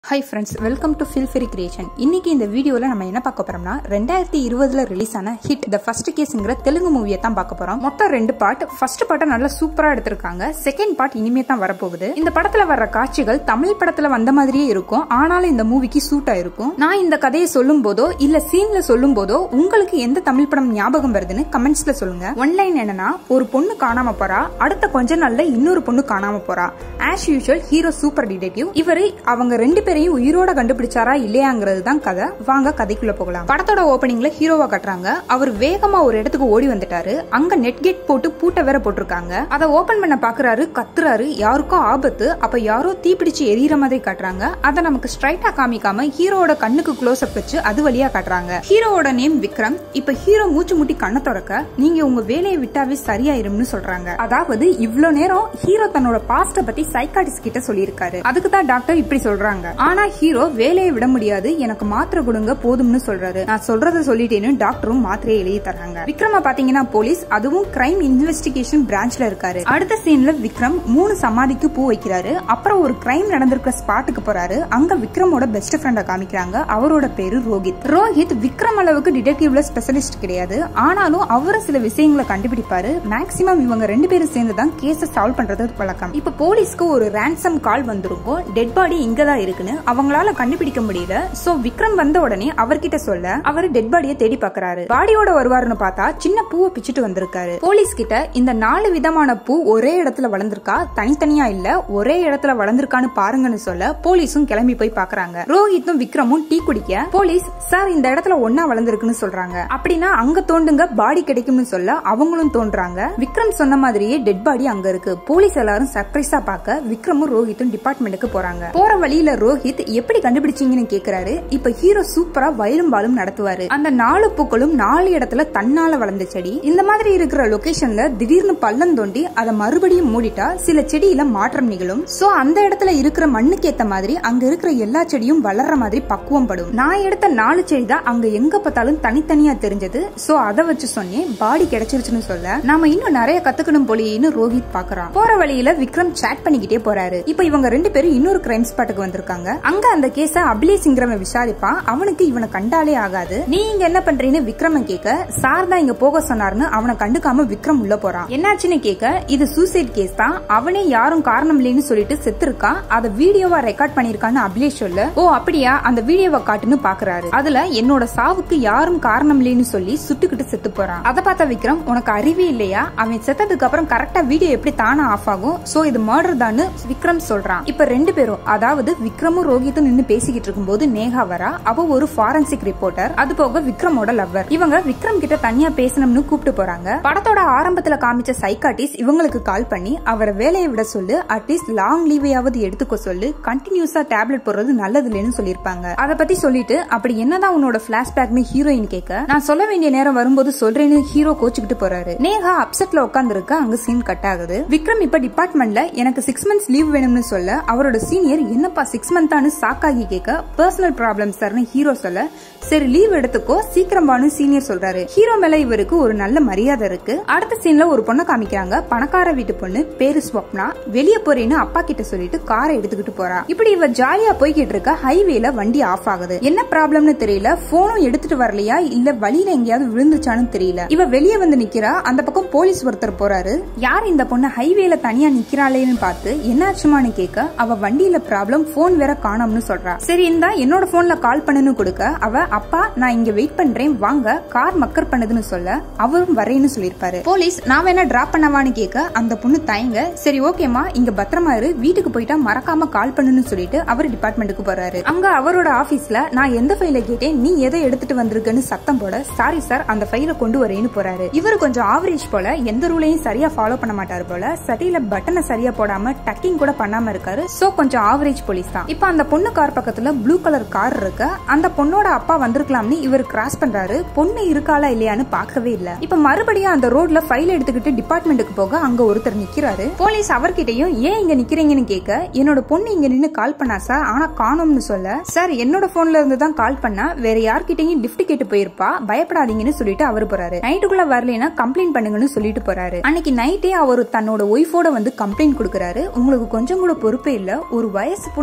Hi friends, welcome to Feel Free Creation. இன்னைக்கு இந்த வீடியோல நம்ம என்ன பார்க்க போறோம்னா 2020ல ரிலீஸ் ஆன ஹிட் தி ஃபர்ஸ்ட் கேஸ்ங்கற தெலுங்கு மூவியை தான் பார்க்க போறோம். மொத்தம் 2 பார்ட். ஃபர்ஸ்ட் பார்ட்ட நல்லா சூப்பரா எடுத்திருக்காங்க. செகண்ட் பார்ட் இனிமே தான் வர போகுது. இந்த படத்துல வர்ற காட்சிகள் தமிழ் படத்துல வந்த மாதிரியே இருக்கும். ஆனாலும் இந்த மூவிக்கு சூட்டா இருக்கும். நான் இந்த கதையை சொல்லும்போதோ இல்ல சீன்ல சொல்லும்போதோ உங்களுக்கு எந்த தமிழ் படம் ஞாபகம் வருதுன்னு கமெண்ட்ஸ்ல சொல்லுங்க. ஒன் லைன் என்னன்னா, ஒரு பொண்ணு காணாம போறா, அடுத்த கொஞ்ச நாள்ல இன்னொரு பொண்ணு காணாம போறா. As usual hero super detective. இவரு அவங்க ரெண்டு உயிரோட கண்டுபிடிச்சாரா இல்லையாங்கிறது தான் கதை. வாங்க கதைக்குள்ள போகலாம். படத்தோட ஓபனிங்ல ஹீரோவா கட்டுறாங்க. அவர் வேகமா ஒரு இடத்துக்கு ஓடி வந்துட்டாரு. அங்க நெட் கேட் போட்டு பூட்ட வேற போட்டிருக்காங்க. அதை ஓபன் பண்ண பாக்குறாரு, கத்துறாரு, யாருக்கும் ஆபத்து. அப்ப யாரோ தீப்பிடிச்சு எரியற மாதிரி காட்டுறாங்க. அதை நமக்கு ஸ்ட்ரைட்டா காமிக்காம ஹீரோவோட கண்ணுக்கு க்ளோஸ் அப் வச்சு அது வழியா காட்டுறாங்க. ஹீரோவோட நேம் விக்ரம். இப்ப ஹீரோ மூச்சு முட்டி கண்ணை திறக்க நீங்க உங்க வேலையை விட்டாவே சரியாயிரும்னு சொல்றாங்க. அதாவது இவ்வளவு நேரம் ஹீரோ தன்னோட பாஸ்ட பத்தி சைக்காட்டிஸ்ட் கிட்ட சொல்லியிருக்காரு. அதுக்கு தான் டாக்டர் இப்படி சொல்றாங்க. ஆனா ஹீரோ வேலையை விட முடியாது, எனக்கு மாத்திரை கொடுங்க போதும்னு சொல்றாரு. நான் சொல்றத சொல்லிட்டேன்னு டாக்டரும் மாத்திரையை எழுதி தராங்க. விக்ரம பாத்தீங்கன்னா போலீஸ், அதுவும் கிரைம் இன்வெஸ்டிகேஷன் பிரான்ச்ல இருக்காரு. அடுத்த சீன்ல விக்ரம் 3 சமாதிக்கு பூ வைக்கிறாரு. அப்புறம் ஒரு கிரைம் நடந்திருக்கிற ஸ்பாட்டுக்கு போறாரு. அங்க விக்ரமோட பெஸ்ட் ஃப்ரெண்ட காமிக்கிறாங்க. அவரோட பேரு ரோஹித். ரோஹித் விக்ரம் அளவுக்கு டிடெக்டிவ்ல ஸ்பெஷலிஸ்ட் கிடையாது. ஆனாலும் அவரு சில விஷயங்களை கண்டுபிடிப்பாரு. மேக்சிமம் இவங்க 2 பேரும் சேர்ந்து தான் கேஸ சால்வ் பண்றது வழக்கம். இப்ப போலீஸ்க்கு ஒரு ரான்சம் கால் வந்திருக்கும். டெட் பாடி இங்கதான் இருக்குன்னு அவங்களால கண்டுபிடிக்க முடியல. சோ விக்ரம் வந்த உடனே அவர்கிட்ட சொல்ல அவர் டெட் பாடியை தேடி பாக்குறாரு. பாடியோட வருவாருன்னு பார்த்தா சின்ன பூவை பிச்சுட்டு வந்திருக்காரு. போலீஸ் கிட்ட இந்த 4 விதமான பூ ஒரே இடத்துல வளர்ந்திருக்கா, தனித்தனியா இல்ல ஒரே இடத்துல வளர்ந்திருக்கான்னு பாருங்கன்னு சொல்ல போலீஸும் கிளம்பி போய் பாக்குறாங்க. ரோஹித்தும் விக்ரமும் டீ குடிக்க போலீஸ் சார் இந்த இடத்துல ஒன்னா வளர்ந்திருக்குன்னு சொல்றாங்க. அப்படின்னா அங்க தோண்டுங்க பாடி கிடைக்கும்னு சொல்ல அவங்களும் தோன்றாங்க. விக்ரம் சொன்ன மாதிரியே டெட் பாடி அங்க இருக்கு. போலீஸ் எல்லாரும் சர்ப்ரைஸா பார்க்க விக்ரமும் ரோஹித்தும் டிபார்ட்மெண்ட்டுக்கு போறாங்க. போற வழியில ரோஹித் எப்படி கண்டுபிடிச்சீங்கன்னு கேக்குறாரு. இப்ப ஹீரோ சூப்பரா வயலும் பாலும் நடத்துவாரு. அந்த 4 பூக்களும் 4 இடத்துல தன்னால வளர்ந்த செடி. இந்த மாதிரி இருக்கிற லொகேஷன்ல திடீர்னு பள்ளம் தோண்டி அதை மறுபடியும் மூடிட்டா சில செடியில மாற்றம் நிகழும். சோ அந்த இடத்துல இருக்கிற மண்ணுக்கு ஏத்த மாதிரி அங்க இருக்கிற எல்லா செடியும் வளர்ற மாதிரி பக்குவம் படும். நான் எடுத்த 4 செடி தான் அங்க எங்க பார்த்தாலும் தனித்தனியா தெரிஞ்சது. சோ அதை வச்சு சொன்னேன், பாடி கிடைச்சிருச்சுன்னு சொல்ல நாம இன்னும் நிறைய கத்துக்கணும் போலியேன்னு ரோஹித் பாக்குறான். போற வழியில விக்ரம் சாட் பண்ணிக்கிட்டே போறாரு. இப்ப இவங்க 2 பேரும் இன்னொரு கிரைம் ஸ்பாட்டுக்கு வந்திருக்காங்க. அங்க அந்த கேஸ அபிலேஷ்ங்கிறவன் விசாரிப்பான். அவனுக்கு இவனை கண்டாலே ஆகாது. நீ இங்க என்ன பண்றீன்னு விக்ரம கேட்க சார் தான் இங்க போக சொன்னார்னு அவனை கண்டுக்காம விக்ரம் உள்ள போறான். என்னாச்சுன்னு கேட்க இது சூசைட் கேஸ் தான், அவனே யாரும் காரணம் இல்லைன்னு சொல்லிட்டு செத்து இருக்கான், அத வீடியோவா ரெக்கார்ட் பண்ணிருக்கான்னு அபிலேஷ் சொல்ல ஓ அப்படியா அந்த வீடியோவை காட்டுன்னு பாக்குறாரு. அதுல என்னோட சாவுக்கு யாரும் காரணம் இல்லைன்னு சொல்லி சுட்டுக்கிட்டு செத்து போறான். அதை பார்த்த விக்ரம் உனக்கு அறிவே இல்லையா, அவன் செத்ததுக்கு அப்புறம் கரெக்டா வீடியோ எப்படி தானா ஆஃப் ஆகும், சோ இது மர்டர் தான் விக்ரம் சொல்றான். இப்ப 2 பேரும் அதாவது விக்ரமும் ரோஹித்தும் நின்னு பேசிக்கிட்டு இருக்கும்போது நேஹா வரா. அவ ஒரு ஃபாரன்சிக் ரிப்போர்ட்டர். அது போக விக்ரமோட லவ்வர். இவங்க விக்ரம் கிட்ட தனியா பேசணும்னு கூப்பிட்டு போறாங்க. படத்தோட ஆரம்பத்துல காமிச்ச சைக்காட்டிஸ்ட் இவங்களுக்கு கால் பண்ணி அவரை வேலையை விட சொல்லு, அட்லீஸ்ட் லாங் லீவையாவது எடுத்துக்க சொல்லு, கண்டினியூஸா டேப்லெட் போடுறது நல்லது இல்லைன்னு சொல்லிருப்பாங்க. அதை பத்தி சொல்லிட்டு அப்படி என்னதான் உன்னோட பிளாஷ்பேக்னு ஹீரோயின் கேட்க நான் சொல்ல வேண்டிய நேரம் வரும்போது சொல்றேன்னு ஹீரோ கோச்சுக்கிட்டு போறாரு. நேஹா அப்செட்ல உட்கார்ந்து இருக்க அங்க சீன் கட் ஆகுது. விக்ரம் இப்ப டிபார்ட்மெண்ட்ல எனக்கு 6 months லீவ் வேணும்னு சொல்ல அவரோட சீனியர் என்னப்பா 6 months சாக்காகி கேட்க பர்சனல் ப்ராப்ளம் சார்னு ஹீரோ சொல்ல சரி லீவ் எடுத்துக்கோ சீக்கிரம் வான்னு சீனியர் சொல்றாரு. ஹீரோ மேல இவருக்கு ஒரு நல்ல மரியாதை இருக்கு. அடுத்த சீன்ல ஒரு பொண்ணை காமிக்கிறாங்க. பணக்கார வீட்டு பொண்ணு, பேரு ஸ்வப்னா. வெளியே போறேன்னு அப்பா கிட்ட சொல்லிட்டு காரை எடுத்துக்கிட்டு போறா. இப்படி இவ ஜாலியா போய்கிட்டு இருக்க ஹைவேல வண்டி ஆஃப் ஆகுது. என்ன ப்ராப்ளம்னு தெரியல. போனும் எடுத்துட்டு வரலையா இல்ல வழியில எங்கேயாவது விழுந்துச்சான்னு தெரியல. இவ வெளியே வந்து நிக்கிறா. அந்த பக்கம் போலீஸ் ஒருத்தர் போறாரு. யார் இந்த பொண்ணு ஹைவேல தனியா நிக்கிறாளேன்னு பார்த்து என்னாச்சுமான்னு கேட்க அவ வண்டியில ப்ராப்ளம், போன் வேற காணோம்னு சொல்றா. சரி இந்தா என்னோட போன்ல கால் பண்ணுன்னு கொடுக்க அவ அப்பா நான் இங்க வெயிட் பண்றேன் வாங்க, கார் மக்கர் பண்ணுதுன்னு சொல்ல அவரும் வரேன்னு சொல்லிருப்பாரு. போலீஸ் நான் வேணா டிராப் பண்ணவான்னு கேட்க அந்த பொண்ணு தயங்க சரி ஓகேமா இங்க பத்திரமா இரு, வீட்டுக்கு போயிட்டா மறக்காம கால் பண்ணுன்னு சொல்லிட்டு அவர் டிபார்ட்மெண்ட்டுக்கு போறாரு. அங்க அவரோட ஆபீஸ்ல நான் எந்த ஃபைல கேட்டேன் நீ எதை எடுத்துட்டு வந்திருக்கன்னு சத்தம் போட சாரி சார் அந்த ஃபைல கொண்டு வரேன்னு போறாரு. இவர் கொஞ்சம் ஆவரேஜ் போல, எந்த ரூலையும் சரியா ஃபாலோ பண்ண மாட்டாரு போல, சட்டியில பட்டனை சரியா போடாம டக்கிங் கூட பண்ணாம இருக்காரு. சோ கொஞ்சம் ஆவரேஜ் போலீஸ் தான். இப்ப அந்த பொண்ணு கார் பக்கத்துல ப்ளூ கலர் கார் இருக்கு. அந்த பொண்ணோட அப்பா வந்திருக்கலாம்னு இவர் கிராஸ் பண்றாரு. பொண்ணு இருக்காளா இல்லையான்னு பார்க்கவே இல்ல. இப்ப மறுபடியும் அந்த ரோட்ல ஃபைல் எடுத்துக்கிட்டு டிபார்ட்மெண்ட்டுக்கு போக அங்க ஒருத்தர் நிக்கிறாரு. போலீஸ் அவர்கிட்டயும் ஏன் இங்க நிக்கிறீங்கன்னு கேட்க என்னோட பொண்ணு இங்க நின்னு கால் பண்ணா சார், ஆனா காணோம்னு சொல்ல சார் என்னோட போன்ல இருந்து தான் கால் பண்ணா, வேற யார்கிட்டயும் லிஃப்ட் கேட்டு போயிருப்பா, பயப்படாதீங்கன்னு சொல்லிட்டு அவரு போறாரு. நைட்டுக்குள்ள வரலனா கம்ப்ளைண்ட் பண்ணுங்கன்னு சொல்லிட்டு போறாரு. அன்னைக்கு நைட்டே அவர் தன்னோட ஒய்ஃபோட வந்து கம்ப்ளைண்ட் கொடுக்கறாரு. உங்களுக்கு கொஞ்சம் கூட பொறுப்பே இல்ல, ஒரு வயசு பொண்ணு ஹைவே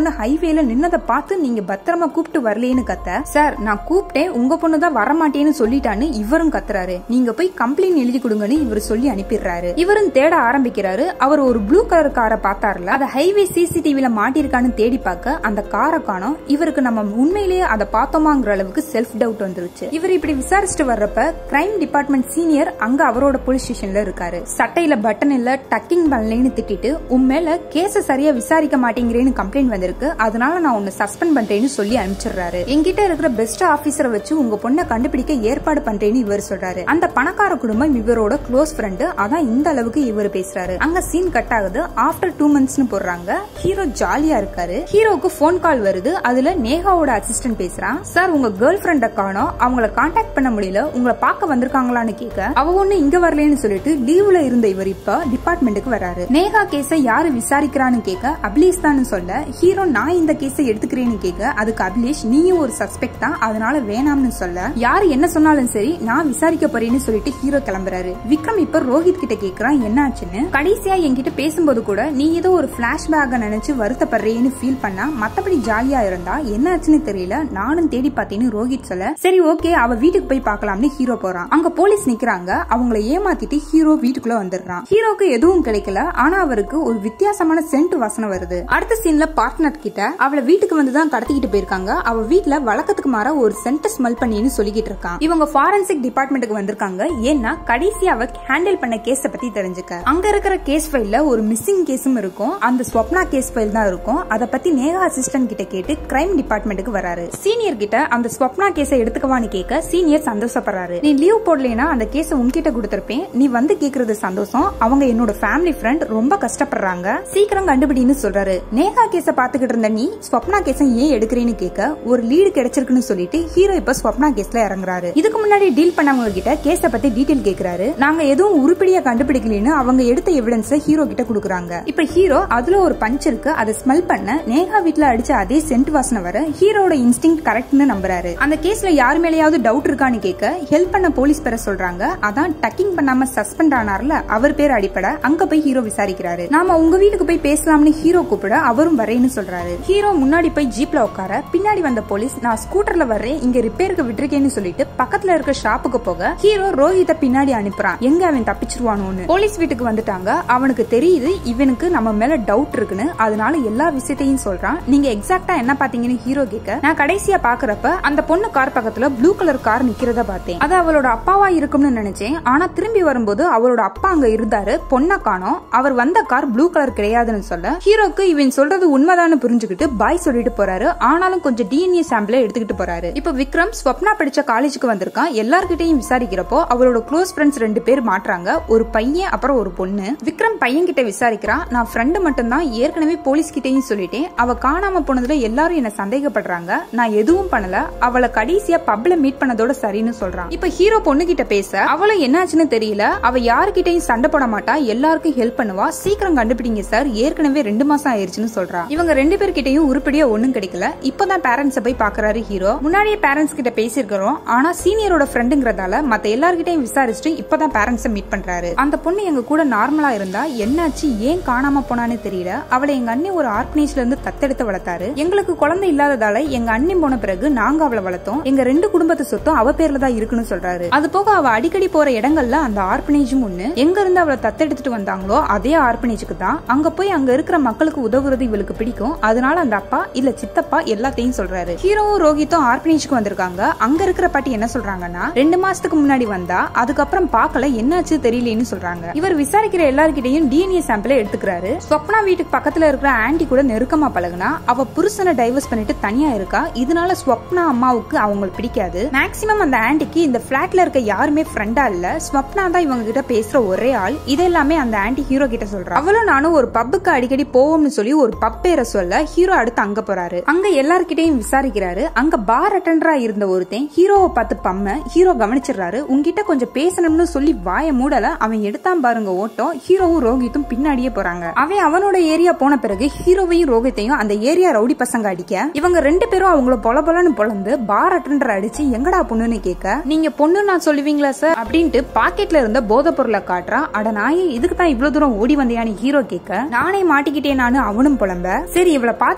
வழியில நின்னதை பார்த்து நீங்க பத்திரமா கூப்பிட்டு வரலேன்னு கத்த, சார் நான் கூப்பிட்டேன் உங்க பொண்ணுதான் வரமாட்டேன்னு சொல்லிட்டான்னு இவரும் கத்துறாரு. நீங்க போய் கம்ப்ளைண்ட் எழுதி கொடுங்கன்னு இவர் சொல்லி அனுப்பிடுறாரு. இவரும் தேட ஆரம்பிக்கிறாரு. அவர் ஒரு ப்ளூ கலர் காரை பார்த்தாருல, அத ஹைவே சிசிடிவில மாட்டிருக்கான்னு தேடி பார்க்க அந்த காரை காணோம். இவருக்கு நம்ம உண்மையிலேயே அதை பார்த்தோமாங்கிற அளவுக்கு செல்ஃப் டவுட் வந்துருச்சு. இவர் இப்படி விசாரிச்சுட்டு வர்றப்ப கிரைம் டிபார்ட்மெண்ட் சீனியர் அங்க அவரோட போலீஸ் ஸ்டேஷன்ல இருக்காரு. சட்டையில பட்டன் இல்ல, டக்கிங் பண்ணலன்னு திட்டிட்டு உன் மேல கேஸ சரியா விசாரிக்க மாட்டேங்கிறேன்னு கம்ப்ளைண்ட் வந்திருக்கு, அதனால நான் உன்னை சஸ்பெண்ட் பண்றேன்னு சொல்லி அனுப்பிச்சிடுறாரு. என்கிட்ட இருக்கிற பெஸ்ட் ஆபீசரை வச்சு உங்க பொண்ணை கண்டுபிடிக்க ஏற்பாடு பண்றேன்னு இவர் சொல்றாரு. அந்த பணக்கார குடும்பம் இவரோட க்ளோஸ் ஃப்ரெண்டு, அதான் இந்த அளவுக்கு இவர் பேசுறாரு. அங்க சீன் கட் ஆகுது. ஆஃப்டர் 2 months போடுறாங்க. ஹீரோ ஜாலியா இருக்காரு. ஹீரோக்கு போன் கால் வருது. அதுல நேஹாவோட அசிஸ்டன்ட் பேசுறான். சார் உங்க கேர்ள் ஃப்ரெண்ட காணோம், அவங்கள கான்டாக்ட் பண்ண முடியல, உங்களை பார்க்க வந்திருக்காங்களான்னு கேட்க, அவ ஒண்ணு இங்க வரலன்னு சொல்லிட்டு லீவ்ல இருந்த இவர் இப்ப டிபார்ட்மெண்ட்டுக்கு வராரு. நேஹா கேஸ யாரு விசாரிக்கிறான்னு கேட்க அபிலேஷ் தான் சொல்ல, ஹீரோ நான் இந்த கேஸை எடுத்துக்கிறேன்னு கேட்க, அதுக்கு அபிலேஷ் நீயும் ஒரு சஸ்பெக்ட் தான், அதனால வேணாம்னு சொல்ல, யாரு என்ன சொன்னாலும் சரி நான் விசாரிக்க போறேன்னு சொல்லிட்டு ஹீரோ கிளம்புறாரு. விக்ரம் இப்ப ரோஹித் கிட்ட கேக்குறான் என்ன ஆச்சுன்னு. கடைசியா என்கிட்ட பேசும்போது கூட நீ ஏதோ ஒரு பிளாஷ்பேக் நினைச்சு வருத்தப்படுறேன்னு ஃபீல் பண்ணா, மத்தபடி ஜாலியா இருந்தா என்ன ஆச்சுன்னு தெரியல, நானும் தேடி பார்த்தேன்னு ரோஹித் சொல்ல, சரி ஓகே அவ வீட்டுக்கு போய் பார்க்கலாம்னு ஹீரோ போறான். அங்க போலீஸ் நிக்கிறாங்க. அவங்கள ஏமாத்திட்டு ஹீரோ வீட்டுக்குள்ள வந்துடுறான். ஹீரோக்கு எதுவும் கிடைக்கல, ஆனா அவருக்கு ஒரு வித்தியாசமான சென்ட் வாசனை வருது. அடுத்த சீன்ல பார்ட்னர் கிட்ட அவளை வீட்டுக்கு வந்துதான் கடத்திக்கிட்டு போயிருக்காங்க. அவ வீட்டுல வழக்கத்துக்கு மாற ஒரு சென்ட் ஸ்மெல் பண்ணின்னு சொல்லிக்கிட்டு இருக்கான். இவங்க ஃபாரன்சிக் டிபார்ட்மெண்ட்டுக்கு வந்திருக்காங்க. ஏன்னா கடைசி அவ ஹேண்டில் பண்ண கேஸ பத்தி தெரிஞ்சுக்க. அங்க இருக்கிற கேஸ் ஃபைல்ல ஒரு மிஸ்ஸிங் கேஸும் இருக்கும். அந்த ஸ்வப்னா கேஸ் ஃபைல் தான் இருக்கும். அத பத்தி நேஹா அசிஸ்டன்ட் கிட்ட கேட்டு கிரைம் டிபார்ட்மெண்ட்டுக்கு வராரு. சீனியர் கிட்ட அந்த ஸ்வப்னா கேஸை எடுத்துக்கவான்னு கேட்க சீனியர் சந்தோஷப்படுறாரு. நீ லீவ் போடலைன்னா அந்த கேஸை உன்கிட்ட கொடுத்திருப்பேன், நீ வந்து கேக்குறது சந்தோஷம், அவங்க என்னோட ஃபேமிலி ஃப்ரெண்ட், ரொம்ப கஷ்டப்படுறாங்க, சீக்கிரம் கண்டுபிடின்னு சொல்றாரு. நேஹா கேஸ பாத்துக்கிட்டு இருந்த நீ ஸ்வப்னா கேஸை ஏன் எடுக்கிறேன்னு கேட்க, ஒரு லீடு கிடைச்சிருக்குன்னு சொல்லிட்டு ஹீரோ இப்ப ஸ்வப்னா கேஸ்ல இறங்குறாரு. இதுக்கு முன்னாடி டீல் பண்ணவங்க கிட்ட கேஸ பத்தி டீடைல் கேக்குறாரு. நாங்க எதுவும் உருப்படியா கண்டுபிடிக்கலன்னு அவங்க எடுத்த எவிடன்ஸ் ஹீரோ கிட்ட கொடுக்குறாங்க. இப்ப ஹீரோ அதுல ஒரு பஞ்ச் இருக்கு, அதை ஸ்மெல் பண்ண நேஹா வீட்ல அடிச்ச அதே சென்ட் வாசனை வர ஹீரோட இன்ஸ்டிங்க்ட் கரெக்ட்னு நம்புறாரு. அந்த கேஸ்ல யார் மேலயாவது டவுட் இருக்கான்னு கேட்க ஹெல்ப் பண்ண போலீஸ் பேரை சொல்றாங்க. அதான் டக்கிங் பண்ணாம சஸ்பெண்ட் ஆனார்ல அவர் பேர் அடிப்பட அங்க போய் ஹீரோ விசாரிக்கிறாரு. நாம உங்க வீட்டுக்கு போய் பேசலாம்னு ஹீரோ கூப்பிட அவரும் வரேன்னு சொல்றாரு. ஹீரோ முன்னாடி போய் ஜீப்ல உட்கார பின்னாடி வந்த போலீஸ் நான் ஸ்கூட்டர்ல வர்றேன், இங்க ரிப்பேருக்கு விட்டுருக்கேன்னு சொல்லிட்டு பக்கத்துல இருக்க ஷாப்புக்கு போக ஹீரோ ரோஹித பின்னாடி அனுப்புறான். எங்க அவன் தப்பிச்சிருவானோன்னு. போலீஸ் வீட்டுக்கு வந்துட்டாங்க. அவனுக்கு தெரியுது இவனுக்கு நம்ம மேல டவுட் இருக்குன்னு, அதனால எல்லா விஷயத்தையும் சொல்றான். நீங்க எக்ஸாக்ட்டா என்ன பாத்தீங்கன்னு ஹீரோ கேட்க, நான் கடைசியா பாக்குறப்ப அந்த பொண்ணு கார் பக்கத்துல ப்ளூ கலர் கார் நிக்கிறத பார்த்தேன். அது அவளோட அப்பாவா இருக்கும்னு நினைச்சேன். ஆனா திரும்பி வரும்போது அவளோட அப்பா அங்க இருந்தாரு, பொண்ணை காணோம், அவர் வந்த கார் ப்ளூ கலர் கிடையாதுன்னு சொல்ல ஹீரோக்கு இவன் சொல்றது உண்மைதான்னு புரிஞ்சுக்கிட்டு பாய் சொல்லிட்டு போறாரு. ஆனாலும் கொஞ்சம் டிஎன்ஏ சாம்பிளை எடுத்துக்கிட்டு போறாரு. இப்ப விக்ரம் ஸ்வப்னா படிச்ச காலேஜுக்கு வந்திருக்கான். எல்லார்கிட்டையும் விசாரிக்கிறப்போ அவளோட க்ளோஸ் ஃப்ரெண்ட்ஸ் 2 பேர் மாட்றாங்க, ஒரு பையன் அப்புறம் ஒரு பொண்ணு. விக்ரம் பையன் கிட்ட விசாரிக்கிறான். நான் ஃப்ரெண்டு மட்டும் தான், ஏற்கனவே போலீஸ் கிட்டையும் சொல்லிட்டேன், அவ காணாம போனதுல எல்லாரும் என்ன சந்தேகப்படுறாங்க, நான் எதுவும் பண்ணல, அவளை கடைசியா பப்ல மீட் பண்ணதோட சரின்னு சொல்றான். இப்ப ஹீரோ பொண்ணு கிட்ட பேச அவளை என்னாச்சுன்னு தெரியல, அவ யாருகிட்டையும் சண்டை போட மாட்டா, எல்லாருக்கும் ஹெல்ப் பண்ணுவா, சீக்கிரம் கண்டுபிடிங்க சார், ஏற்கனவே 2 மாசம் ஆயிருச்சுன்னு சொல்றா. இவங்க 2 பேர்கிட்டயும் உருப்படியா ஒண்ணும் கிடைக்கல. இப்பதான் பேரண்ட்ஸ் போய் பாக்குறாரு ஹீரோ. முன்னாடியே பேரண்ட்ஸ் கிட்ட பேசிருக்கிறோம், ஆனா சீனியரோட ஃப்ரெண்டுங்கிறதால மத்த எல்லார்கிட்டையும் விசாரிச்சுட்டு இப்பதான் பேரண்ட்ஸ் மீட் பண்றாரு. அந்த பொண்ணு எங்க கூட நார்மலா இருந்தா, என்னாச்சு ஏன் காணாம போனான்னு தெரியல, அவளை எங்க அண்ணி ஒரு ஆர்பனேஜ்ல இருந்து தத்தெடுத்து வளர்த்தாரு, எங்களுக்கு குழந்தை இல்லாததால எங்க அண்ணி போன பிறகு நாங்க அவளை வளர்த்தோம், எங்க 2 குடும்பத்து சொத்தும் அவ பேர்ல தான் இருக்குன்னு சொல்றாரு. அது போக அவ அடிக்கடி போற இடங்கள்ல அந்த ஆர்பனேஜும் ஒண்ணு, எங்க இருந்து அவளை தத்தெடுத்துட்டு வந்தாங்களோ அதே ஆர்பனேஜுக்கு தான், அங்க போய் அங்க இருக்கிற மக்களுக்கு உதவுறது இவளுக்கு பிடிக்கும், அதனால அந்த அப்பா இல்ல சித்தப்பா எல்லாத்தையும் சொல்றாரு. ஹீரோவும் ரோஹித்தும் ஆர்பனேஜுக்கு வந்திருக்காங்க. அங்க இருக்கிற பாட்டி என்ன சொல்றாங்கன்னா, 2 மாசத்துக்கு முன்னாடி வந்தா, அதுக்கப்புறம் பாக்கல, என்னாச்சு தெரியலன்னு சொல்றாங்க. இவர் விசாரிக்கிற எல்லார்கிட்டையும் டிஎன்ஏ சாம்பிளை எடுத்துக்கிறாரு. ஸ்வப்னா வீட்டுக்கு பக்கத்துல இருக்கிற ஆன்டி கூட நெருக்கமா பழகுனா, அவ புருஷனை டைவர்ஸ் பண்ணிட்டு தனியா இருக்கா, இதனால ஸ்வப்னா அம்மாவுக்கு அவங்களுக்கு பிடிக்காது. மேக்ஸிமம் அந்த ஆன்டிக்கு இந்த பிளாட்ல இருக்க யாருமே ஃப்ரெண்டா இல்ல, ஸ்வப்னா தான் இவங்க கிட்ட பேசுற ஒரே ஆள். இதெல்லாமே அந்த ஆன்டி ஹீரோ கிட்ட சொல்றா. அவளும் நானும் ஒரு பப்புக்கு அடிக்கடி போவோம்னு சொல்லி ஒரு பப் பேரை சொல்ல ஹீரோ அடுத்து அங்க போறாரு. அங்க எல்லார்கிட்டையும் விசாரிக்கிறாரு. அங்க பார் அட்டெண்டரா இருந்த ஒருத்தன் ஹீரோவை பார்த்து பம்ம ஹீரோ கவனிச்சிடுறாரு. உங்ககிட்ட கொஞ்சம் பேசணும்னு சொல்லி வாய மூடல, அவன் எடுத்தான் பாருங்க ஓட்டம். ஹீரோவும் ரோஹித்தும் பின்னாடியே போறாங்க. அவன் அவனோட ஏரியா போன பிறகு ஹீரோவையும் ரோஹித்தையும் அந்த ஏரியா ரவுடி பசங்க அடிக்க, இவங்க 2 பேரும் அவங்கள பொலன்னு பொலந்து பார் அட்டெண்டர் அடிச்சு எங்கடா பொண்ணுன்னு கேட்க, நீங்க பொண்ணு நான் சொல்லுவீங்களா சார் அப்படின்ட்டு பாக்கெட்ல இருந்த போதை பொருளை காட்டுறான். அட நாயே, இதுக்கு தான் இவ்வளவு தூரம் ஓடி வந்தியான்னு ஹீரோ கேட்க, நானே மாட்டிக்கிட்டே நானு அவனும் புலம்ப. சரி இவளை பார்த்து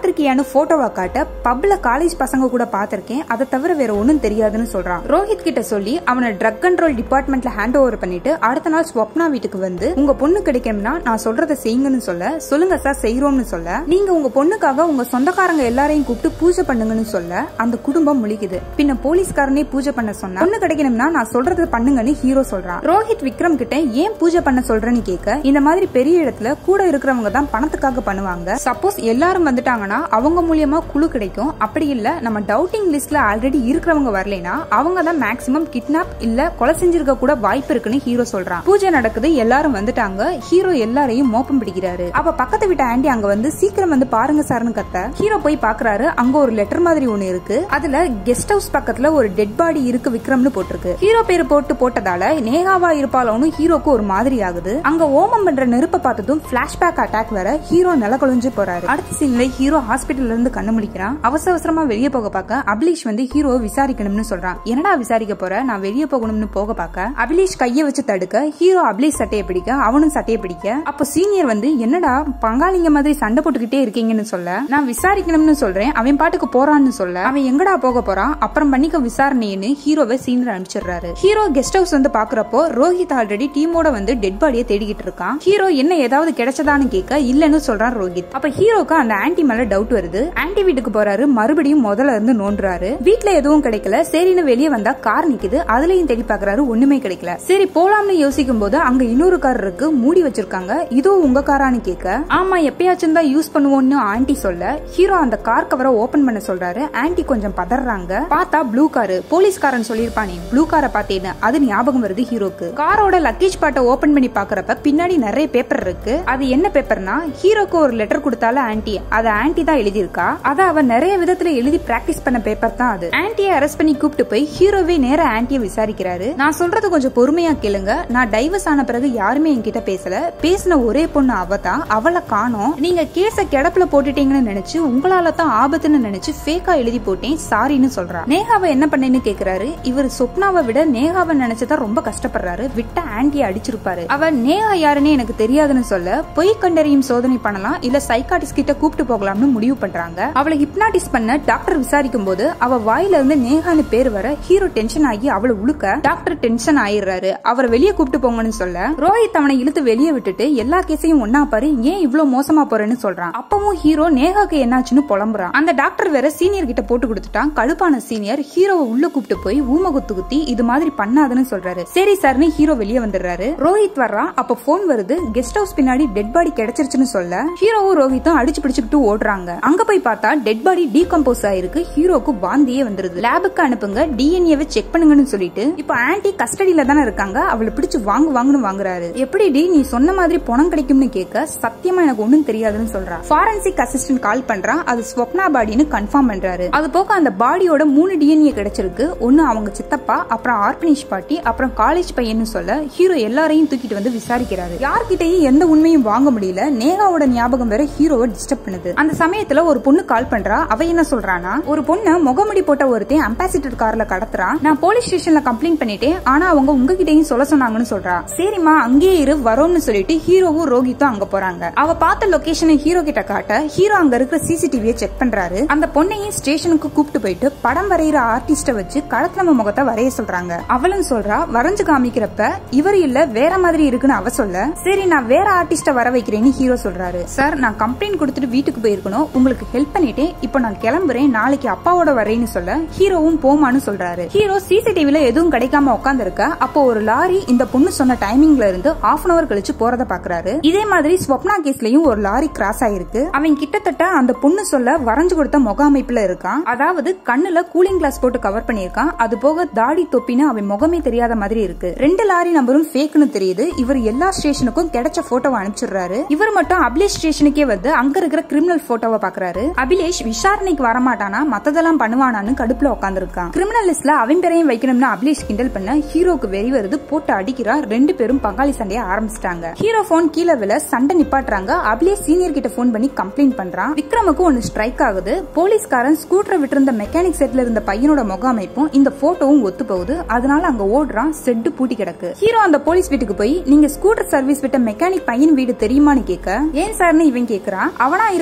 பாத்திருக்கியான்னு போட்டோவா காட்ட பப்ல காலேஜ் பசங்க கூட பாத்திருக்கேன், அதை தவிர வேற ஒண்ணும் தெரியாதுன்னு சொல்றான். ரோஹித் கிட்ட சொல்லி அவனை ட்ரக் கண்ட்ரோல் டிபார்ட்மெண்ட்ல ஹேண்ட் ஓவர் பண்ணிட்டு அடுத்த நாள் ஸ்வப்னா வீட்டுக்கு வந்து உங்க பொண்ணு கிடைக்கும்னா நான் சொல்றதை செய்யுங்கன்னு சொல்லுங்க சார் செய்யறோம்னு சொல்ல, நீங்க உங்க பொண்ணுக்காக உங்க சொந்தக்காரங்க எல்லாரையும் கூப்பிட்டு பூஜை பண்ணுங்கன்னு சொல்ல அந்த குடும்பம் முழிக்குது. பின்ன போலீஸ்காரனே பூஜை பண்ண சொன்னா பொண்ணு கிடைக்கணும்னா நான் சொல்றதை பண்ணுங்கன்னு ஹீரோ சொல்றான். ரோஹித் விக்ரம் கிட்ட ஏன் பூஜை பண்ண சொல்றேன்னு கேட்க, இந்த மாதிரி பெரிய இடத்துல கூட இருக்கிறவங்க தான் பணத்துக்காக பண்ணுவாங்க, சப்போஸ் எல்லாரும் வந்துட்டாங்கன்னா அவங்க மூலியமா குழு கிடைக்கும், அப்படி இல்ல நம்ம டவுட்டிங் லிஸ்ட்ல ஆல்ரெடி இருக்கிறவங்க வரலைனா அவங்க தான் மேக்ஸிமம் கிட்னாப் இல்ல கொலை செஞ்சிருக்க கூட வாய்ப்பு இருக்குன்னு ஹீரோ சொல்றான். பூஜை நடக்குது, எல்லாரும் வந்துட்டாங்க, ஹீரோ எல்லாரையும் மோப்பம் பிடிக்கிறாரு. அப்ப பக்கத்து வீட்டு ஆண்டி அங்க வந்து சீக்கிரம் வந்து பாருங்க சார்னு கத்த ஹீரோ போய் பாக்குறாரு. அங்க ஒரு லெட்டர் மாதிரி ஒண்ணு இருக்கு, அதுல கெஸ்ட் ஹவுஸ் பக்கத்துல ஒரு டெட் பாடி இருக்கு விக்ரம்னு போட்டிருக்கு. ஹீரோ பேரு போட்டதால நேகாவா இருப்பாளோன்னு ஹீரோக்கு ஒரு மாதிரி ஆகுது. அங்க ஓமம் பண்ற நெருப்ப பார்த்ததும் பிளாஷ்பேக் அட்டாக் வர ஹீரோ நிலக்குழஞ்சு போறாரு. அடுத்த சீன்ல ஹீரோ ஹாஸ்பிட்டல்ல இருந்து கண்ணு முடிக்கிறான். அவசரமா வெளியே போக பார்க்க அபிலேஷ் வந்து ஹீரோ விசாரிக்கணும்னு சொல்றான். என்னடா விசாரிக்க போற, நான் வெளியே போகணும்னு போக பார்க்க அபிலேஷ் கைய வச்சு தடுக்க ஹீரோ அபிலேஷ் சட்டையை பிடிக்க அவனும் சட்டையை பிடிக்க, அப்போ சீனியர் வந்து என்னடா பங்காளிங்க மாதிரி சண்டை போட்டுக்கிட்டே இருக்கீங்கன்னு சொல்ல, நான் விசாரிக்கணும்னு சொல்றேன், அவன் பாட்டுக்கு போறான்னு சொல்ல, அவன் எங்கடா போக போறான் அப்புறம் பண்ணிக்க விசாரணைன்னு ஹீரோவை சீனியர் அனுப்பிச்சிடுறாரு. ஹீரோ கெஸ்ட் ஹவுஸ் வந்து பாக்குறப்போ ரோஹித் ஆல்ரெடி டீமோட வந்து டெட் பாடியை தேடிக்கிட்டு இருக்கான். ஹீரோ என்ன ஏதாவது கிடைச்சதான்னு கேட்க இல்லன்னு சொல்றான் ரோஹித். அப்ப ஹீரோக்கு அந்த ஆன்டி மேல டவுட் வருது. ஆன்டி வீட்டுக்கு போறாரு, மறுபடியும் முதல்ல இருந்து நோண்டுறாரு. வீட்டுல எதுவும் கிடைக்கல, சரின்னு வெளியே வந்தா கார் நிக்குது, அதுலயும் தேடி பாக்குறாரு, ஒண்ணுமே கிடைக்கல. சரி போலாம்னு யோசிக்கும் போது அங்க இன்னொரு கார் இருக்கு, மூடி வச்சிருக்காங்க, இதோ உங்க காரான்னு கேட்க ஆமா எப்பயாச்சும் தான் யூஸ் பண்ணுவோம்னு ஆன்டி சொல்ல ஹீரோ அந்த கார் கவரை ஓபன் பண்ண சொல்றாரு. ஆன்டி கொஞ்சம் பதறாங்க. பார்த்தா ப்ளூ காரு, போலீஸ்காரன் சொல்லிருப்பானே ப்ளூ காரை பார்த்தேன்னு அது ஞாபகம் வருது ஹீரோக்கு. காரோட லக்கேஜ் பாட்டை ஓபன் பண்ணி பாக்குறப்ப பின்னாடி நிறைய பேப்பர் இருக்கு. அது என்ன பேப்பர்னா ஹீரோக்கு ஒரு லெட்டர் கொடுத்தால ஆன்டி, அத ஆன்டி தான் எழுதியிருக்கா, அத அவ நிறைய விதத்துல எழுதி பிராக்டிஸ் பண்ண பேப்பர் தான் அது. ஆன்டியை அரெஸ்ட் பண்ணி கூப்பிட்டு போய் ஹீரோவே நேரா ஆன்டியை விசாரிக்கிறாரு. நான் சொல்றது கொஞ்சம் பொறுமையா கேளுங்க, நான் டைவர்ஸ் ஆன பிறகு யாருமே என்கிட்ட பேசல, பேசின ஒரே பொண்ணு அவ தான், அவளை காணோம், நீங்க கேஸ கிடப்புல போட்டுட்டீங்கன்னு நினைச்சு உங்களால தான் ஆபத்துன்னு நினைச்சு ஃபேக்கா எழுதி போட்டேன், சாரின்னு சொல்றா. நேகாவை என்ன பண்ணேன்னு கேக்குறாரு. இவர் சொப்னாவை விட நேகாவை நினைச்சுதான் ரொம்ப கஷ்டப்படுறாரு, விட்ட ஆன்டியை அடிச்சிருப்பாரு. அவ நேகா யாருன்னு எனக்கு தெரியாதுன்னு சொல்ல பொய் கண்டறியும் சோதனை பண்ணலாம் இல்ல சைக்காட்டிஸ்ட் கிட்ட கூப்பிட்டு போகலாம்னு முடிவு பண்றாங்க. அவளை ஹிப்னாட்டிஸ் பண்ண டாக்டர் விசாரிக்கும் போது அவ வாயில இருந்து நேகான்னு பேர் வர ஹீரோ டென்ஷன் ஆகி அவளை உழுக்க டாக்டர் டென்ஷன் ஆயிடுறாரு. அவரை வெளியே கூப்பிட்டு போங்கன்னு சொல்ல ரோஹித் அவனை இழுத்து வெளியே விட்டுட்டு எல்லா கேஸையும் ஒன்னா பாரு, ஏன் இவ்வளவு மோசமா போறேன்னு சொல்றான். அப்பவும் ஹீரோ நேகாக்கு என்னாச்சுன்னு புலம்புறான். அந்த டாக்டர் வேற சீனியர் கிட்ட போட்டு கொடுத்துட்டான். கடுப்பான சீனியர் ஹீரோவை உள்ள கூப்பிட்டு போய் ஊம குத்து குத்தி இது மாதிரி பண்ணாதுன்னு சொல்றாரு. சரி சார்னு ஹீரோ வெளியே வந்துடுறாரு. ரோஹித் வர்றான். அப்ப போன் வருது, கெஸ்ட் ஹவுஸ் பின்னாடி டெட் பாடி கிடைச்சிருச்சுன்னு சொல்ல ஹீரோவும் ரோஹித்தும் அடிச்சு பிடிச்சுக்கிட்டு ஓடுறாங்க. அங்க போய் பார்த்தா டெட் பாடி டீகம்போஸ் ஆயிருக்கு. ஹீரோக்கு வாந்தியே வந்துருது. லேபுக்கு அனுப்புங்க, டிஎன்ஏவை செக் பண்ணுங்கன்னு சொல்லிட்டு இப்ப ஆன்டி கஸ்டடியில தானே இருக்காங்க, அவளை பிடிச்சு வாங்குன்னு வாங்குறாரு. எப்படி டி நீ சொன்ன மாதிரி பணம் கிடைக்கும்னு கேட்க சத்தியமா எனக்கு ஒண்ணும் தெரியாதுன்னு சொல்றா. ஃபாரன்சிக் அசிஸ்டன்ட் கால் பண்றான். அது ஸ்வப்னா பாடின்னு கன்ஃபார்ம் பண்றாரு. அது போக அந்த பாடியோட 3 டிஎன்ஏ கிடைச்சிருக்கு. ஒன்னு அவங்க சித்தப்பா, அப்புறம் ஆர்பனிஷ் பாட்டி, அப்புறம் காலேஜ் பையன்னு சொல்ல ஹீரோ எல்லாரையும் தூக்கிட்டு வந்து விசாரிக்கிறாரு. யார்கிட்டயும் எந்த உண்மையும் வாங்க முடியல. நேகாவோட ஞாபகம் வேற ஹீரோவை டிஸ்டர்ப் பண்ணுது. அந்த சமயத்துல ஒரு பொண்ணு கால் பண்றா. அவ என்ன சொல்றானா, ஒரு பொண்ணு முகமுடி போட்ட ஒருத்தன் அம்பாசிடர் கார்ல கடத்துறான், நான் போலீஸ் ஸ்டேஷன்ல கம்ப்ளைண்ட் பண்ணிட்டேன், ஆனா அவங்க உங்ககிட்டயும் சொல்ல சொன்னாங்கன்னு சொல்றா. சரிமா அங்கேயே இரு வரோம்னு சொல்லிட்டு ஹீரோவும் ரோஹித்தும் அங்க போறாங்க. அவ பார்த்த லொகேஷனை ஹீரோ கிட்ட காட்ட ஹீரோ அங்க இருக்கிற சிசிடிவியை செக் பண்றாரு. அந்த பொண்ணையும் ஸ்டேஷனுக்கு கூப்பிட்டு போயிட்டு படம் வரைகிற ஆர்டிஸ்ட வச்சு கடத்தலம முகத்தை வரைய சொல்றாங்க. அவளும் சொல்றா வரைஞ்சு காமிக்கிறப்ப இவர் இல்ல வேற மாதிரி இருக்குன்னு அவ சொல்ல, சரி நான் வேற ஆர்டிஸ்ட வர வைக்கிறேன்னு ஹீரோ சொல்றாரு. சார் நான் கம்ப்ளைண்ட் கொடுத்துட்டு வீட்டுக்கு போயிருக்கணும், உங்களுக்கு ஹெல்ப் பண்ணிட்டேன், இப்போ நான் கிளம்புறேன், நாளைக்கு அப்பாவோட வரேன்னு சொல்ல ஹீரோவும் போமான்னு சொல்றாரு. ஹீரோ சிசிடிவில எதுவும் கிடைக்காம உட்கார்ந்து இருக்க. அப்போ ஒரு லாரி இந்த பொண்ணு சொன்ன டைமிங்ல இருந்து ½ hour கழிச்சு போறத பாக்குறாரு. இதே மாதிரி ஸ்வப்னா கேஸ்லயும் ஒரு லாரி கிராஸ் ஆயிருக்கு. அவன் கிட்டத்தட்ட அந்த பொண்ணு சொல்ல வரைஞ்சு கொடுத்த முக அமைப்புல இருக்கான். அதாவது கண்ணுல கூலிங் கிளாஸ் போட்டு கவர் பண்ணிருக்கான். அது போக தாடி தொப்பின்னு அவன் முகமே தெரியாத மாதிரி இருக்கு. 2 லாரி நம்பரும் ஃபேக்னு தெரியுது. இவர் எல்லா ஸ்டேஷனுக்கும் கிடைச்ச போட்டோவை அனுப்பிச்சிடுறாரு. இவர் மட்டும் அபிலேஷ் ஸ்டேஷனுக்கே வந்து அங்க இருக்கிற கிரிமினல் போட்டோவை பாக்குறாரு. அபிலேஷ் விசாரணைக்கு வரமாட்டானா, மத்ததெல்லாம் பண்ணுவானான்னு கடுப்புல உட்கார்ந்துருக்கான். கிரிமினல் லிஸ்ட்ல அவன் பேரையும் வைக்கணும்னு அபிலேஷ் கிண்டல் பண்ண ஹீரோக்கு வெறி வருது, போட்டு அடிக்கிறா. 2 பேரும் பங்காளி சண்டைய ஆரம்பிச்சிட்டாங்க. ஹீரோ போன் கீழே விழ சண்டை நிப்பாட்டுறாங்க. அபிலேஷ் சீனியர் கிட்ட போன் பண்ணி கம்ப்ளைண்ட் பண்றான். விக்ரமுக்கு ஒன்னு ஸ்ட்ரைக் ஆகுது. போலீஸ்காரன் ஸ்கூட்டரை விட்டிருந்த மெக்கானிக் செட்ல இருந்த பையனோட முக அமைப்பும் இந்த போட்டோவும் ஒத்து போகுது. அதனால அங்க ஓடுறான். செட்டு பூட்டி கிடக்கு. ஹீரோ அந்த போலீஸ் வீட்டுக்கு போய் நீங்க ஸ்கூட்டர் சர்வீஸ் விட்ட மெக்கானிக் பையன் வீடு தெரியுமான்னு கேட்க, ஏன் சார்னு இவன் கேக்குறான். அவனா இருக்க வாய்ப்பு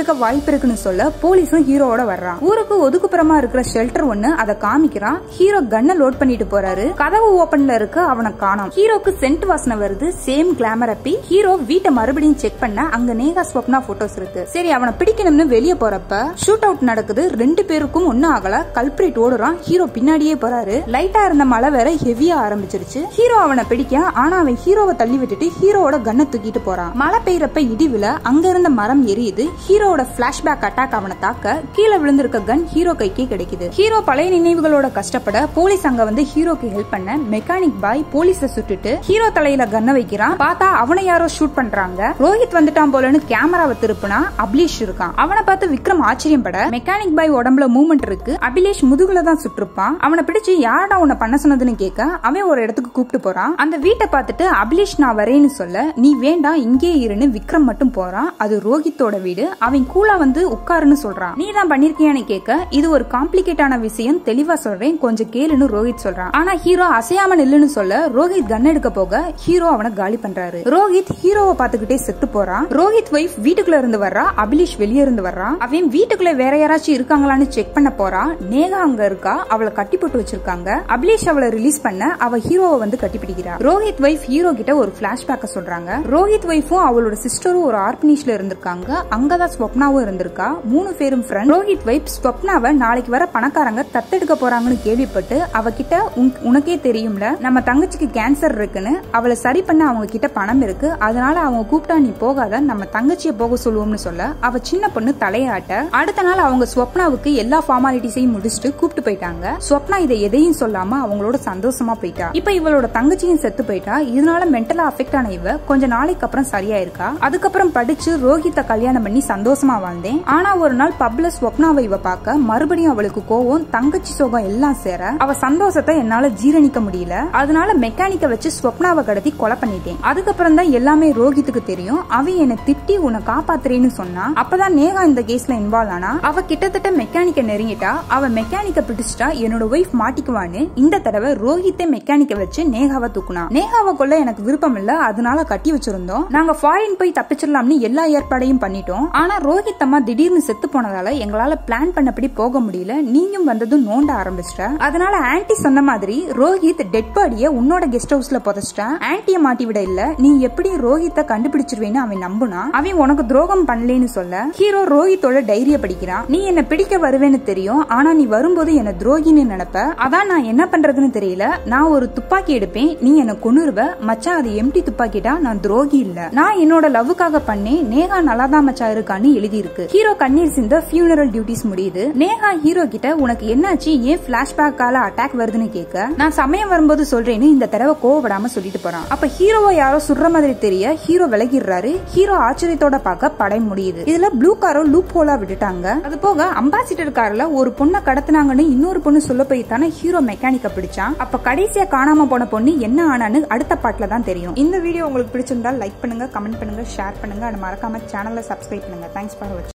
வாய்ப்பு இருக்குன்னு சொல்ல போலீஸும் ஹீரோவோட வர்றான். ஊருக்கு ஒதுக்குப்புறமா இருக்கிற ஷெல்டர் ஒண்ணு அதை காமிக்கிறான். ஹீரோ கன்னை லோட் பண்ணிட்டு போறாரு. கதவு ஓபன்ல இருக்கு, அவனை காணோம். ஹீரோக்கு சென்ட் வாசனை வருது, சேம் கிளாமர் அப்பி. ஹீரோ வீட்டை மறுபடியும் செக் பண்ண அங்க நேகா ஸ்வப்னா போட்டோஸ் இருக்கு. சரி அவனை பிடிக்கணும்னு வெளியே போறப்ப ஷூட் அவுட் நடக்குது. 2 பேருக்கும் ஒன்னும் ஆகல. கல்பிரேட் ஓடுறான். ஹீரோ பின்னாடியே போறாரு. லைட்டா இருந்த மழை வேற ஹெவியா ஆரம்பிச்சிருச்சு. ஹீரோ அவனை பிடிக்க, ஆனா அவன் ஹீரோவை தள்ளி விட்டுட்டு ஹீரோவோட கன்னை தூக்கிட்டு போறான். மழை பெய்யறப்ப இடிவில அங்க இருந்த மரம் எரியுது. ஹீரோவோட பிளாஷ்பேக் அட்டாக் அவனை தாக்க கீழே விழுந்திருக்க கன் ஹீரோ கைக்கே கிடைக்குது. ஹீரோ பழைய நினைவுகளோட கஷ்டப்பட போலீஸ் அங்க வந்து ஹீரோக்கு ஹெல்ப் பண்ண மெக்கானிக் பாய் போலீஸ சுட்டுட்டு ஹீரோ தலையில கன்னை வைக்கிறான். பார்த்தா அவனை யாரோ ஷூட் பண்றாங்க. ரோஹித் வந்துட்டான் போலன்னு கேமராவை திருப்பினா அபிலேஷ் இருக்கான். அவனை பார்த்து விக்ரம் ஆச்சரியப்பட மெக்கானிக் பாய் உடம்புல மூவ்மெண்ட் இருக்கு. அபிலேஷ் முதுகுல தான் சுட்டிருப்பான். அவனை பிடிச்சு யாரடா உன்னை பண்ண சொன்னதுன்னு கேட்க அவன் ஒரு இடத்துக்கு கூப்பிட்டு போறான். அந்த வீட்டை பார்த்துட்டு அபிலேஷ் நான் வரேன்னு சொல்ல நீ வேண்டாம் இங்கே இருன்னு விக்ரம் மட்டும் போறான். அது ரோஹித்தோட வீடு. அவன் கூலா வந்து உட்காருன்னு சொல்றான். நீ தான் பண்ணிருக்கியான்னு கேட்க இது ஒரு காம்ப்ளிகேட்டான விஷயம், தெளிவா சொல்றேன் கொஞ்சம் கேளுன்னு ரோஹித் சொல்றான். ஆனா ஹீரோ அசையாம நில்லுன்னு சொல்ல ரோஹித் கன் எடுக்க போக ஹீரோ அவனை காலி பண்றாரு. ரோஹித் ஹீரோவை பார்த்துக்கிட்டே செத்து போறான். ரோஹித் வைஃப் வீட்டுக்குள்ள இருந்து வர்றா. அபிலேஷ் வெளியே இருந்து வர்றான். அவன் வீட்டுக்குள்ள வேற யாராச்சும் இருக்காங்களான்னு செக் பண்ண போறான். நேகா அங்க இருக்கா. அவளை கட்டி போட்டு வச்சிருக்காங்க. அபிலேஷ் அவளை ரிலீஸ் பண்ண அவ ஹீரோவை வந்து கட்டி பிடிக்கிறா. ரோஹித் வைஃப் ஹீரோ கிட்ட ஒரு பிளாஷ்பேக்க சொல்றாங்க. ரோஹித் வைஃபும் அவளோட சிஸ்டரும் ஒரு ஆர்பனேஜ்ல இருந்திருக்காங்க. அங்கதான் ஸ்வப்னாவும் இருந்திருக்கா. 3 பேரும் ஃப்ரெண்ட். ரோஹித் வைஃப் ஸ்வப்னாவை நாளைக்கு வர பணக்காரங்க தத்தெடுக்க போறாங்கன்னு கேள்விப்பட்டு அவகிட்ட உனக்கே தெரியும்ல நம்ம தங்கச்சிக்கு கேன்சர் இருக்குன்னு அவளை சரி பண்ண அவங்க கிட்ட பணம் இருக்கு, அதனால அவங்க கூப்பிட்டா நீ போகாத நம்ம தங்கச்சியை போக சொல்லுவோம்னு சொல்ல அவ சின்ன பொண்ணு தலையாட்ட அடுத்த நாள் அவங்க ஸ்வப்னாவுக்கு எல்லா ஃபார்மாலிட்டிஸையும் முடிச்சுட்டு கூப்பிட்டு போயிட்டாங்க. ஸ்வப்னா இதை எதையும் சொல்லாம அவங்களோட சந்தோஷமா போயிட்டா. இப்ப இவளோட தங்கச்சியும் செத்து போயிட்டா. இதனால மென்டலா அஃபெக்ட் ஆன இவ கொஞ்ச நாளைக்கு அப்புறம் சரியா இருக்கா. அதுக்கப்புறம் படிச்சு ரோஹித்தை கல்யாணம் பண்ணி சந்தோஷமா வாழ்ந்தேன். ஆனா ஒரு நாள் பப்ல ஸ்வப்னாவை இவ பார்க்க மறுபடியும் அவளுக்கு கோவம், தங்கச்சி சோகம் எல்லாம் சேர அவ சந்தோஷத்தை என்னால ஜீரணிக்க முடியல. அதனால மெக்கானிக்க வச்சு ஸ்வப்னாவை கடத்தி கொலை பண்ணிட்டேன். அதுக்கப்புறம் தான் எல்லாமே ரோஹித்துக்கு தெரியும். அவன் என்னை திட்டி உன்னை காப்பாத்துறேன்னு சொன்னா. அப்பதான் நேகா இந்த கேஸ்ல இன்வால்வ் ஆனா. அவ கிட்டத்தட்ட மெக்கானிக்க நெருங்கிட்டா. அவ மெக்கானிக்க பிடிச்சிட்டா என்னோட ஒய்ஃப் மாட்டிக்குவான்னு இந்த தடவை ரோஹித்தை மெக்கானிக்க வச்சு நேகாவை தூக்குனா. நேகாவை கொள்ள எனக்கு விருப்பம் இல்ல, அதனால கட்டி வச்சிருந்தோம். நாங்க ஃபாரின் போய் தப்பிச்சிடலாம்னு எல்லா ஏற்பாடையும் பண்ணிட்டோம். ஆனா ரோஹித் அம்மா திடீர்னு செத்து போனதால எங்களால பிளான் பண்ணபடி போக முடியல. நீயும் வந்ததும் நோண்ட ஆரம்பிச்சிட்ட. அதனால ஆன்டி சொன்ன மாதிரி ரோஹித் டெட் பாடிய உன்னோட கெஸ்ட் ஹவுஸ்ல புதைச்சிட்டான். ஆன்டிய மாட்டி விட இல்ல, நீ எப்படி ரோஹித்தை கண்டுபிடிச்சிருவேன்னு அவன் நம்புனா. அவன் உனக்கு துரோகம் பண்ணலன்னு சொல்ல ஹீரோ ரோஹித்தோட டைரிய படிக்கிறான். நீ என்ன பிடிக்க வருவேன்னு தெரியும், ஆனா நீ வரும்போது என்ன துரோகின்னு நினைப்ப. அதான் நான் என்ன பண்றதுன்னு தெரியல. நான் ஒரு துப்பாக்கி எடுப்பேன், நீ என்ன கொன்னுருவ. மச்சான் அது எம்டி துப்பாக்கிட்டா, நான் துரோகி இல்ல. நான் என்னோட லவ்வுக்காக பண்ணேன். நேகா நல்லாதான் மச்சான் இருக்கான்னு எழுதி இருக்கு. ஹீரோ கண்ணீர் சிந்த ஃபியூனரல் டியூட்டிஸ் முடியுது. நேகா ஹீரோ கிட்ட உனக்கு என்னாச்சு, ஏன் பிளாஷ்பேக்கால அட்டாக் வருதுன்னு கேட்க நான் சமயம் வரும்போது சொல்றேன்னு இந்த தடவை கோவப்படாம சொல்லிட்டு போறான். அப்ப ஹீரோவை யாரோ சுடுற மாதிரி தெரிய ஹீரோ விலகிடுறாரு. ஹீரோ ஆச்சரியத்தோட பார்க்க படம் முடியுது. இதுல ப்ளூ காரோ லூப் ஹோலா விட்டுட்டாங்க. அது போக அம்பாசிடர் கார்ல ஒரு பொண்ணை கடத்தினாங்கன்னு இன்னொரு பொண்ணு சொல்ல போய் தானே ஹீரோ மெக்கானிக்க பிடிச்சான். அப்ப கடைசியா காணாம போன பொண்ணு என்ன ஆனான்னு அடுத்த பாட்டுல தான் தெரியும். இந்த வீடியோ உங்களுக்கு பிடிச்சிருந்தா லைக் பண்ணுங்க, கமெண்ட் பண்ணுங்க, ஷேர் பண்ணுங்க. மறக்காம சேனலை சப்ஸ்கிரைப் பண்ணுங்க. தேங்க்ஸ் ஃபார் வாட்சிங்.